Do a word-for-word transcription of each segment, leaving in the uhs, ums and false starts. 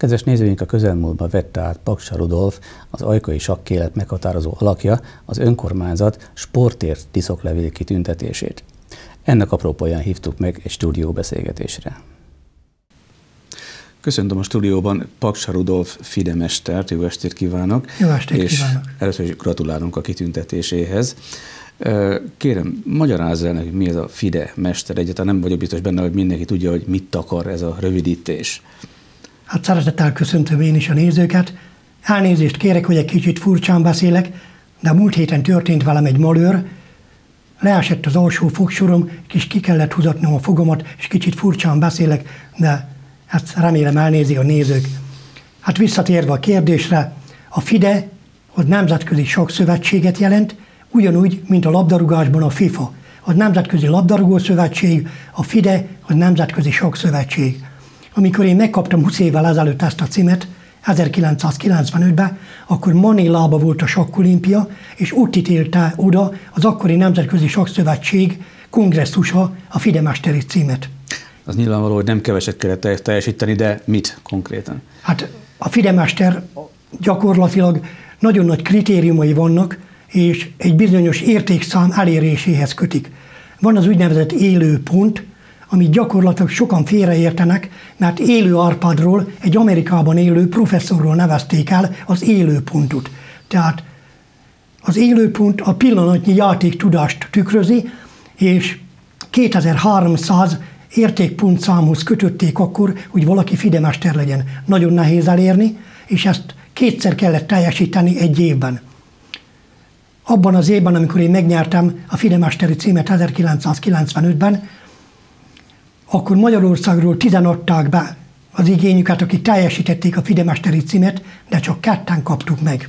Kedves nézőink, a közelmúltban vette át Paksa Rudolf, az ajkai sakkélet meghatározó alakja, az önkormányzat sportért tiszoklevél kitüntetését. Ennek apropóján hívtuk meg egy stúdióbeszélgetésre. Köszöntöm a stúdióban Paksa Rudolf FIDE mestert, jó estét kívánok! Jó estét és kívánok! Először is gratulálunk a kitüntetéséhez. Kérem, magyarázz el nekünk, mi ez a FIDE mester. Egyáltalán nem vagyok biztos benne, hogy mindenki tudja, hogy mit akar ez a rövidítés. Hát szeretettel köszöntöm én is a nézőket. Elnézést kérek, hogy egy kicsit furcsán beszélek, de a múlt héten történt velem egy malőr. Leesett az alsó fogsorom, és ki kellett húzatnom a fogamat, és kicsit furcsán beszélek, de ezt remélem elnézi a nézők. Hát visszatérve a kérdésre, a FIDE az Nemzetközi Sakszövetséget jelent, ugyanúgy, mint a labdarúgásban a FIFA. Az Nemzetközi Labdarúgó Szövetség, a FIDE az Nemzetközi Sakszövetség. Amikor én megkaptam húsz évvel ezelőtt ezt a címet, ezerkilencszázkilencvenötben, akkor Manilában volt a sakkolimpia, és ott ítélte oda az akkori Nemzetközi Sakszövetség kongresszusa a FIDE mesteri címet. Az nyilvánvaló, hogy nem keveset kellett teljesíteni, de mit konkrétan? Hát a FIDE mester gyakorlatilag nagyon nagy kritériumai vannak, és egy bizonyos értékszám eléréséhez kötik. Van az úgynevezett élő pont, amit gyakorlatilag sokan félreértenek, mert élő Árpádról, egy Amerikában élő professzorról nevezték el az élőpontot. Tehát az élőpont a pillanatnyi játéktudást tükrözi, és kétezer-háromszáz értékpontszámhoz kötötték akkor, hogy valaki FIDE mester legyen. Nagyon nehéz elérni, és ezt kétszer kellett teljesíteni egy évben. Abban az évben, amikor én megnyertem a FIDE mesteri címet ezerkilencszázkilencvenötben, akkor Magyarországról tizen adták be az igényüket, akik teljesítették a FIDE mesteri címet, de csak ketten kaptuk meg.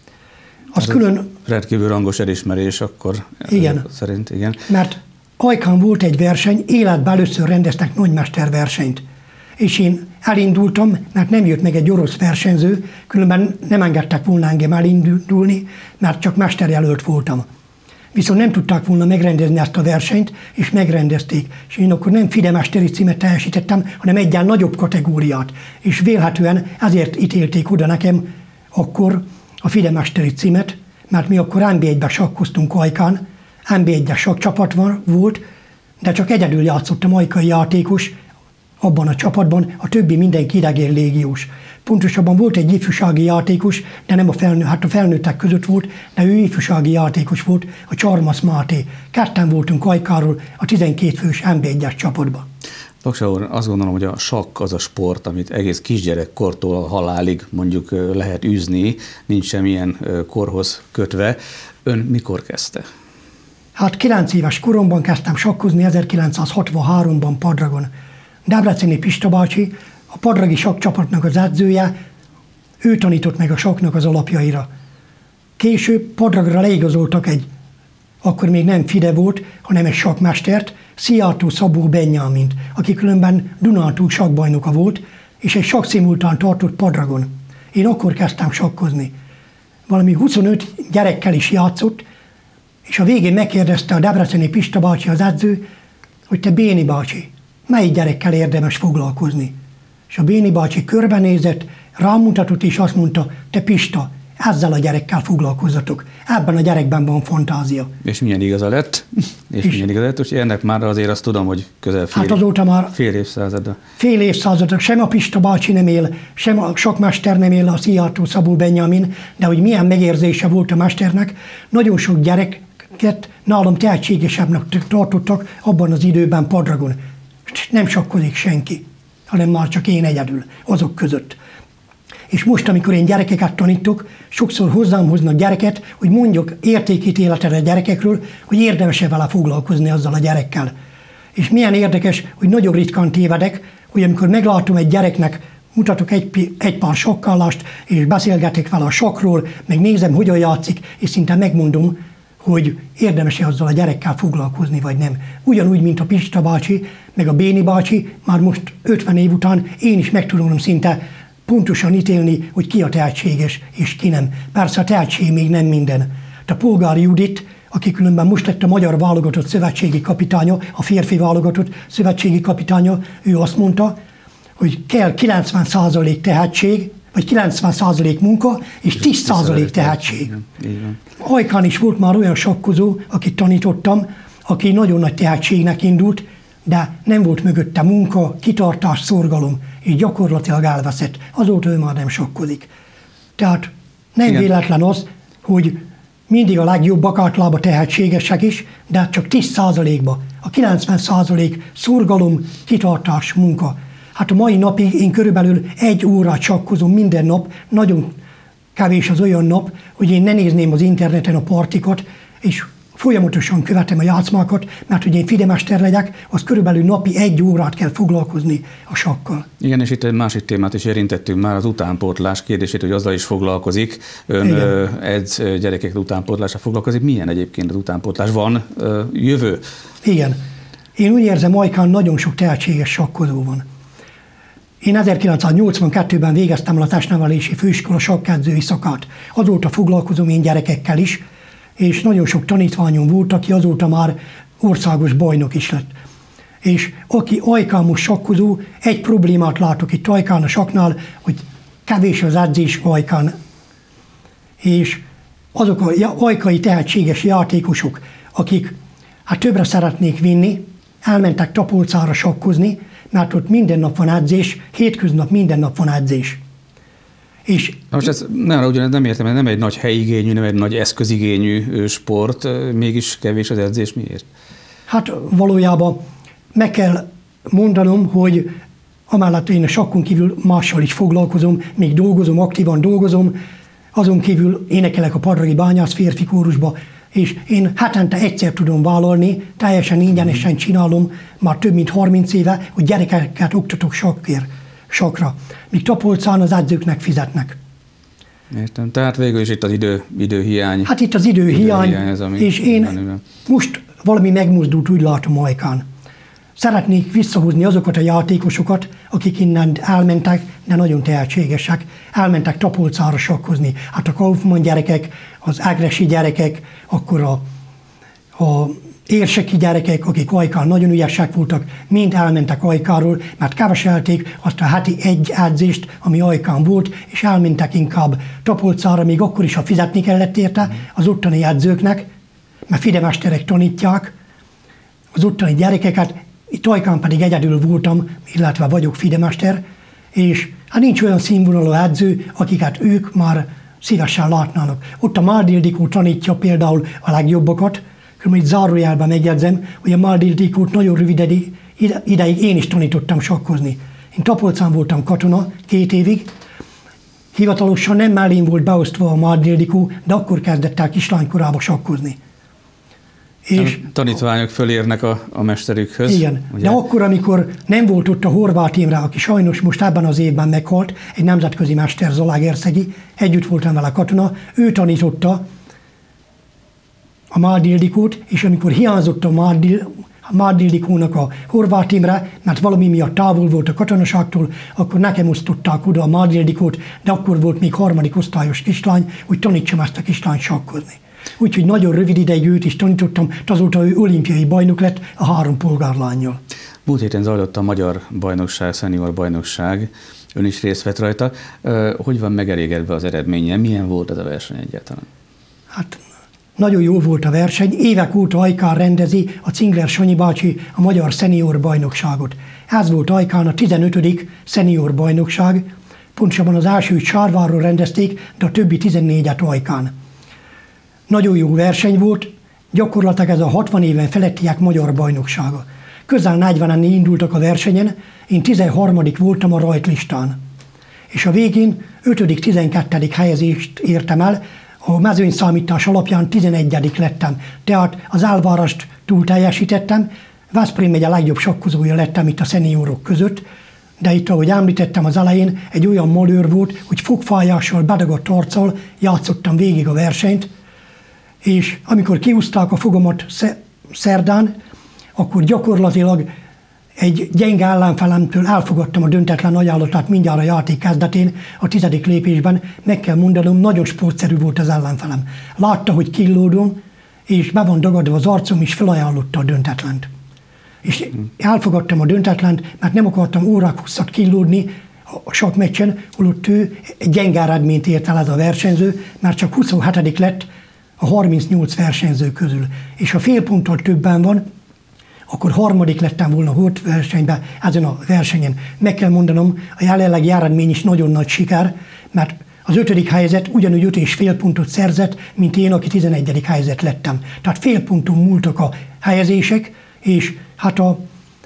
Az Ez külön... rendkívül rangos elismerés akkor igen, szerint, igen. Mert Ajkán volt egy verseny, életben először rendeztek nagymester versenyt. És én elindultam, mert nem jött meg egy orosz versenyző, különben nem engedtek volna engem elindulni, mert csak mesterjelölt voltam. Viszont nem tudták volna megrendezni ezt a versenyt, és megrendezték. És én akkor nem FIDE mesteri címet teljesítettem, hanem egyen nagyobb kategóriát. És vélhetően ezért ítélték oda nekem akkor a FIDE mesteri címet, mert mi akkor em bé egyben sakkoztunk Ajkán, em bé egyes sakkcsapat volt, de csak egyedül játszottam ajkai játékos abban a csapatban, a többi mindenki idegen légiós. Pontosabban volt egy ifjúsági játékos, de nem a felnőtt, hát a felnőttek között volt, de ő ifjúsági játékos volt, a Csarmasz Máté. Ketten voltunk Ajkáról a tizenkét fős em bé egyes csapatban. Paksa úr, azt gondolom, hogy a sakk az a sport, amit egész kisgyerekkortól a halálig mondjuk lehet űzni, nincs semmilyen korhoz kötve. Ön mikor kezdte? Hát kilenc éves koromban kezdtem sakkozni, ezerkilencszázhatvanháromban Padragon. Debreceni Pista bácsi, a padragi sakkcsapatnak az edzője, ő tanított meg a sakknak az alapjaira. Később Padragra leigazoltak egy, akkor még nem FIDE volt, hanem egy sakkmestert, Szijjártó Szabó Benyámint, aki különben Dunántúl sakkbajnoka volt, és egy sakkszimultán tartott Padragon. Én akkor kezdtem sakkozni. Valami huszonöt gyerekkel is játszott, és a végén megkérdezte a debreceni Pista bácsi, az edző, hogy te Béni bácsi, melyik gyerekkel érdemes foglalkozni? És a Béni bácsi körbenézett, rámutatott és azt mondta, te Pista, ezzel a gyerekkel foglalkozzatok. Ebben a gyerekben van fantázia. És milyen igaza lett? És, és milyen igaza lett? Úgyhogy ennek már azért azt tudom, hogy közel fél, hát azóta már fél évszázada. Fél évszázada. Sem a Pista bácsi nem él, sem a sakkmester nem él, a Szijjártó Szabó Benyámin, de hogy milyen megérzése volt a mesternek, nagyon sok gyereket nálam tehetségesebbnek tartottak abban az időben Padragon. Nem sakkozik senki, hanem már csak én egyedül, azok között. És most, amikor én gyerekeket tanítok, sokszor hozzám hoznak gyereket, hogy mondjak értékítéletet a gyerekekről, hogy érdemes-e vele foglalkozni azzal a gyerekkel. És milyen érdekes, hogy nagyon ritkán tévedek, hogy amikor meglátom egy gyereknek, mutatok egy, egy pár sakkállást, és beszélgetek vele a sakkról, meg nézem, hogyan játszik, és szinte megmondom, hogy érdemes-e azzal a gyerekkel foglalkozni, vagy nem. Ugyanúgy, mint a Pista bácsi, meg a Béni bácsi, már most ötven év után én is meg tudom szinte pontosan ítélni, hogy ki a tehetséges, és ki nem. Persze a tehetség még nem minden. A Polgári Judit, aki különben most lett a magyar válogatott szövetségi kapitánya, a férfi válogatott szövetségi kapitánya, ő azt mondta, hogy kell kilencven százalék tehetség, vagy kilencven százalék munka, és tíz százalék tehetség. Ajkán is volt már olyan sakkozó, akit tanítottam, aki nagyon nagy tehetségnek indult, de nem volt mögötte munka, kitartás, szorgalom, és gyakorlatilag elveszett. Azóta ő már nem sakkozik. Tehát nem Igen. véletlen az, hogy mindig a legjobbak általában tehetségesek is, de csak tíz százalékban. A kilencven százalék szorgalom, kitartás, munka. Hát a mai napig én körülbelül egy órát sakkozom minden nap, nagyon kevés az olyan nap, hogy én ne nézném az interneten a partikat, és folyamatosan követem a játszmákat, mert hogy én fidemester legyek, az körülbelül napi egy órát kell foglalkozni a sakkal. Igen, és itt egy másik témát is érintettünk már, az utánpótlás kérdését, hogy azzal is foglalkozik. Ön Igen. edz gyerekek utánpótlásra foglalkozik. Milyen egyébként az utánpótlás? Van jövő? Igen. Én úgy érzem, Ajkán nagyon sok tehetséges sakkozó van. Én ezerkilencszáznyolcvankettőben végeztem el a testnevelési főiskola sakkedzői szakát. Azóta foglalkozom én gyerekekkel is, és nagyon sok tanítványom volt, aki azóta már országos bajnok is lett. És aki Ajkán most sakkozó, egy problémát látok itt Ajkán a saknál, hogy kevés az edzés Ajkán. És azok a ajkai tehetséges játékosok, akik hát többre szeretnék vinni, elmentek Tapolcára sakkozni, mert ott minden nap van edzés, hétköznap minden nap van edzés. És most ez nem, ugyanez nem értem, nem egy nagy helyigényű, nem egy nagy eszközigényű sport, mégis kevés az edzés. Miért? Hát valójában meg kell mondanom, hogy amellett én a sakkon kívül mással is foglalkozom, még dolgozom, aktívan dolgozom, azon kívül énekelek a Padragi Bányász férfi kórusba, és én hetente egyszer tudom vállalni, teljesen ingyenesen csinálom, már több mint harminc éve, hogy gyerekeket oktatok sakkért, sakra. Míg Tapolcán az edzőknek fizetnek. Értem. Tehát végül is itt az idő, időhiány. Hát itt az időhiány, idő ez, és én van, most valami megmozdult, úgy látom Ajkán. Szeretnék visszahozni azokat a játékosokat, akik innen elmentek, de nagyon tehetségesek. Elmentek Tapolcára sakkozni. Hát a Kaufmann gyerekek, az Ágresi gyerekek, akkor a, a érseki gyerekek, akik Ajkán nagyon ügyesek voltak, mind elmentek Ajkáról, mert keveselték azt a heti egy edzést, ami Ajkán volt, és elmentek inkább Tapolcára, még akkor is, ha fizetni kellett érte az ottani edzőknek, mert fidemesterek tanítják az ottani gyerekeket. Itt Ajkán pedig egyedül voltam, illetve vagyok fidemester, és hát nincs olyan színvonalú edző, akiket ők már szívesen látnának. Ott a Máldi Ildikó tanítja például a legjobbakat, különben itt zárójelben megjegyzem, hogy a Máldi Ildikót nagyon rövid ideig én is tanítottam sakkozni. Én Tapolcán voltam katona két évig, hivatalosan nem mellém volt beosztva a Máldi Ildikó, de akkor kezdett el kislánykorába sakkozni. És tanítványok fölérnek a, a mesterükhöz. Igen, ugye? De akkor, amikor nem volt ott a Horváth Imre, aki sajnos most ebben az évben meghalt, egy nemzetközi mester, Zalaegerszegi, együtt voltam vele katona, ő tanította a Máldi Ildikót, és amikor hiányzott a Máldi, a Máldi Ildikónak a Horváth Imre, mert valami miatt távol volt a katonaságtól, akkor nekem osztották oda a Máldi Ildikót, de akkor volt még harmadik osztályos kislány, hogy tanítsam ezt a kislányt sakkozni. Úgyhogy nagyon rövid ideig őt is tanítottam, azóta ő olimpiai bajnok lett a három polgárlánnyal. Múlt héten zajlott a magyar bajnokság, szenior bajnokság, ön is részt vett rajta. Hogy van megelégedve az eredménye? Milyen volt ez a verseny egyáltalán? Hát nagyon jó volt a verseny. Évek óta Ajkán rendezi a Cingler Sanyi bácsi a magyar szenior bajnokságot. Ez volt Ajkán a tizenötödik szenior bajnokság. Pontosabban az elsőt Sárvárról rendezték, de a többi tizennégyet Ajkán. Nagyon jó verseny volt, gyakorlatilag ez a hatvan éven felettiek magyar bajnoksága. Közel negyvenen indultak a versenyen, én tizenharmadik voltam a rajtlistán. És a végén ötödik-tizenkettedik helyezést értem el, a mezőnyszámítás alapján tizenegyedik lettem. Tehát az elvárást túl teljesítettem, Veszprém megye legjobb sakkozója lettem itt a szeniorok között, de itt, ahogy említettem az elején, egy olyan malőr volt, hogy fogfájással, bedagadt arccal játszottam végig a versenyt, és amikor kiúzták a fogamat szerdán, akkor gyakorlatilag egy gyenge ellenfelemtől elfogadtam a döntetlen ajánlatát mindjárt a játék kezdetén, a tizedik lépésben. Meg kell mondanom, nagyon sportszerű volt az ellenfelem. Látta, hogy killódom, és be van dagadva az arcom, és felajánlotta a döntetlent. És elfogadtam a döntetlent, mert nem akartam órák hosszat killódni a sakkmeccsen, holott ő egy gyenge eredményt ért el ez a versenyző, mert csak huszonhetedik lett a harmincnyolc versenyző közül. És ha fél ponttal többen van, akkor harmadik lettem volna holt versenyben, ezen a versenyen. Meg kell mondanom, a jelenlegi eredmény is nagyon nagy siker, mert az ötödik helyzet ugyanúgy öt és fél pontot szerzett, mint én, aki tizenegyedik helyzet lettem. Tehát fél ponton múltak a helyezések, és hát a,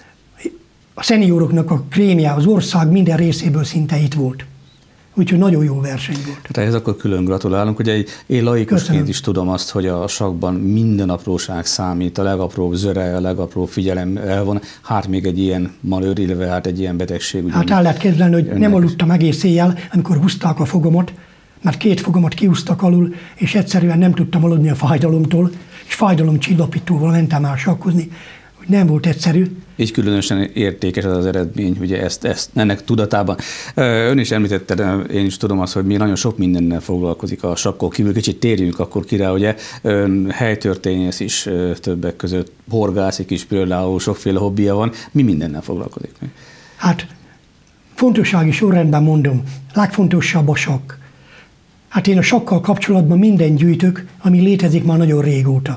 a szenioroknak a krémje az ország minden részéből szinte itt volt. Úgyhogy nagyon jó verseny volt. Hát ehhez akkor külön gratulálunk. Ugye én laikusként is tudom azt, hogy a sakkban minden apróság számít, a legapróbb zöre, a legapróbb figyelem elvon. Hát még egy ilyen malőr, illetve hát egy ilyen betegség. Hát el lehet képzelni, hogy nem aludtam egész éjjel, amikor húzták a fogamat, mert két fogamat kihúztak alul, és egyszerűen nem tudtam aludni a fájdalomtól, és fájdalomcsillapítóval mentem el sakkozni. Nem volt egyszerű. Így különösen értékes az az eredmény, ugye ezt, ezt ennek tudatában. Ön is említette, én is tudom azt, hogy mi nagyon sok mindennel foglalkozik a sakkon kívül. Kicsit térjünk akkor ki rá, ugye ön helytörténész is többek között, horgászik is például, sokféle hobbija van. Mi mindennel foglalkozik? Hát fontossági sorrendben mondom, legfontosabb a sakk. Hát én a sakkal kapcsolatban minden gyűjtök, ami létezik már nagyon régóta.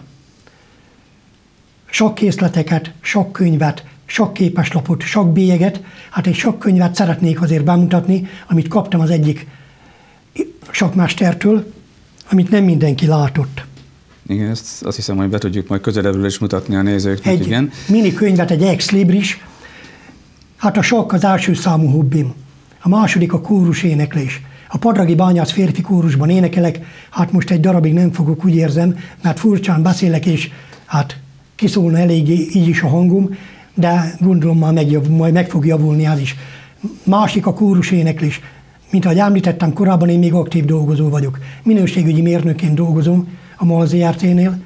Sakkészleteket, sakkönyvet, sakképeslapot, sakkbélyeget. Hát egy sakkönyvet szeretnék azért bemutatni, amit kaptam az egyik sakkmestertől, amit nem mindenki látott. Igen, ezt azt hiszem, hogy be tudjuk majd közelebbről is mutatni a nézőknek. Egy igen. mini könyvet, egy ex libris. Hát a sakk az első számú hobbim. A második a kórus éneklés. A Padragi Bányász férfi kórusban énekelek, hát most egy darabig nem fogok, úgy érzem, mert furcsán beszélek, és hát kiszólna eléggé így is a hangom, de gondolom már meg, majd meg fog javulni az is. Másik a kórus éneklés. Mint ahogy említettem korábban, én még aktív dolgozó vagyok. Minőségügyi mérnökként dolgozom a MAL zé er té-nél,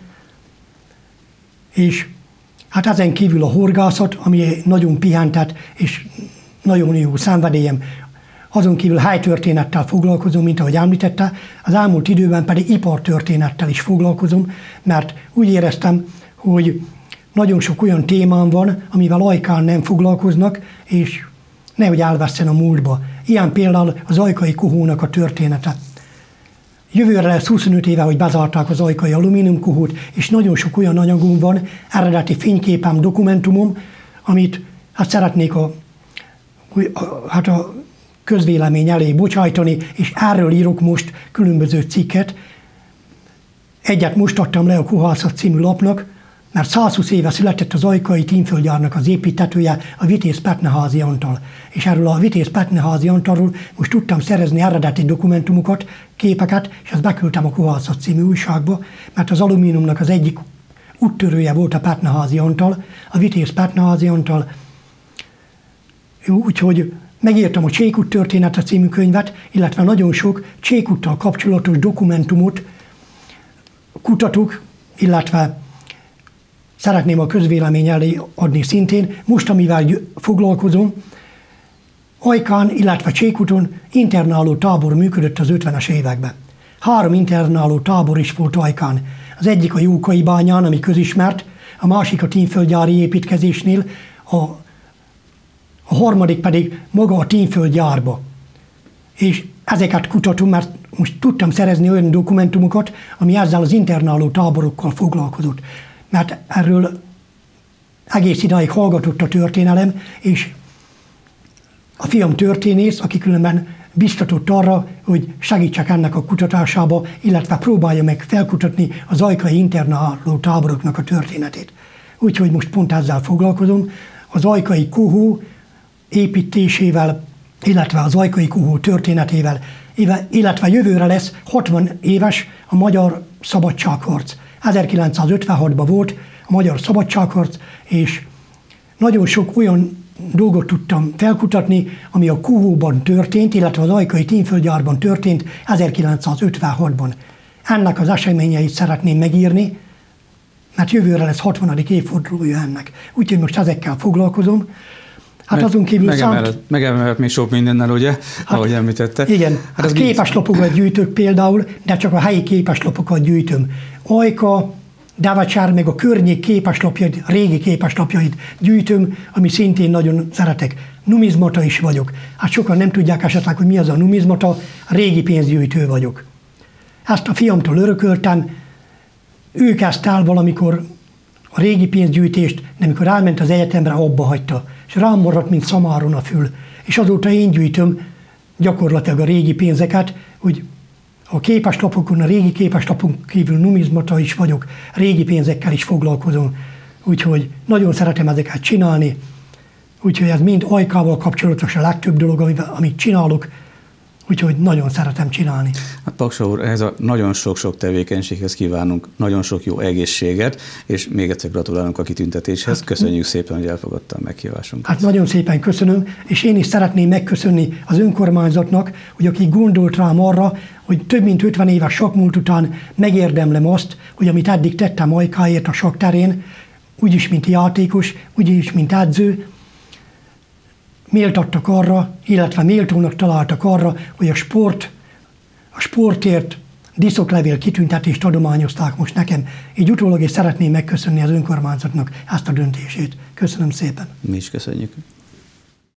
és hát ezen kívül a horgászat, ami nagyon pihentet, és nagyon jó szenvedélyem. Azon kívül helytörténettel foglalkozom, mint ahogy említette, az elmúlt időben pedig ipartörténettel is foglalkozom, mert úgy éreztem, hogy nagyon sok olyan témám van, amivel Ajkán nem foglalkoznak, és nehogy elvesszen a múltba. Ilyen például az ajkai kohónak a története. Jövőre lesz huszonöt éve, hogy bezárták az ajkai alumíniumkohót, és nagyon sok olyan anyagom van, eredeti fényképem, dokumentumom, amit hát szeretnék a, a, hát a közvélemény elé bocsájtani, és erről írok most különböző cikket. Egyet most adtam le a Kohászat című lapnak, mert százhúsz éve született az ajkai tínföldgyárnak az építetője, a Vitéz Petneházy Antal. És erről a Vitéz Petneházy Antalról most tudtam szerezni eredeti dokumentumokat, képeket, és azt beküldtem a Kohászat című újságba, mert az alumíniumnak az egyik úttörője volt a Petneházy Antal, a Vitéz Petneházy Antal. Úgyhogy megírtam a Csékút története című könyvet, illetve nagyon sok Csékúttal kapcsolatos dokumentumot kutatok, illetve szeretném a közvélemény elé adni szintén. Most, amivel foglalkozom, Ajkán, illetve Csékúton internáló tábor működött az ötvenes években. Három internáló tábor is volt Ajkán. Az egyik a Jókai bányán, ami közismert, a másik a tínföldgyári építkezésnél, a, a harmadik pedig maga a tínföldgyárba. És ezeket kutatom, mert most tudtam szerezni olyan dokumentumokat, ami ezzel az internáló táborokkal foglalkozott. Mert erről egész idáig hallgatott a történelem, és a fiam történész, aki különben biztatott arra, hogy segítsek ennek a kutatásába, illetve próbálja meg felkutatni az ajkai internáló táboroknak a történetét. Úgyhogy most pont ezzel foglalkozom. Az ajkai kohó építésével, illetve az ajkai kohó történetével, illetve jövőre lesz hatvan éves a magyar szabadságharc. ezerkilencszázötvenhatban volt a magyar szabadságharc, és nagyon sok olyan dolgot tudtam felkutatni, ami a kohóban történt, illetve az ajkai tínföldgyárban történt ezerkilencszázötvenhatban. Ennek az eseményeit szeretném megírni, mert jövőre lesz hatvanadik évfordulója ennek. Úgyhogy most ezekkel foglalkozom. Hát azon kívül megemelhet, számt... megemelhet még sok mindennel, ugye, hát, ahogy említette. Igen, hát az képeslapokat gyűjtök például, de csak a helyi képeslapokat gyűjtöm. Ajka, Dávacsár meg a környék képeslapjait, régi képeslapjait gyűjtöm, ami szintén nagyon szeretek. Numizmata is vagyok. Hát sokan nem tudják esetleg, hogy mi az a numizmata, régi pénzgyűjtő vagyok. Ezt a fiamtól örököltem, ő kezdte el valamikor a régi pénzgyűjtést, de amikor elment az egyetemre, abba hagyta. És rám maradt, mint szamáron a fül. És azóta én gyűjtöm gyakorlatilag a régi pénzeket, úgy a képeslapokon, a régi képeslapon kívül numizmata is vagyok, régi pénzekkel is foglalkozom. Úgyhogy nagyon szeretem ezeket csinálni. Úgyhogy ez mind ajkával kapcsolatos a legtöbb dolog, amit csinálok. Úgyhogy nagyon szeretem csinálni. Hát Paksa úr, ehhez a nagyon sok-sok tevékenységhez kívánunk nagyon sok jó egészséget, és még egyszer gratulálunk a kitüntetéshez. Hát, köszönjük szépen, hogy elfogadta a meghívásunkat. Hát nagyon szépen köszönöm, és én is szeretném megköszönni az önkormányzatnak, hogy aki gondolt rám arra, hogy több mint ötven éves sakkmúlt után megérdemlem azt, hogy amit eddig tettem Ajkáért a sakkterén, úgyis, mint játékos, úgyis, mint edző, méltattak arra, illetve méltónak találtak arra, hogy a sport, a sportért diszoklevél kitüntetést adományozták most nekem. Így utólag is szeretném megköszönni az önkormányzatnak ezt a döntését. Köszönöm szépen. Mi is köszönjük.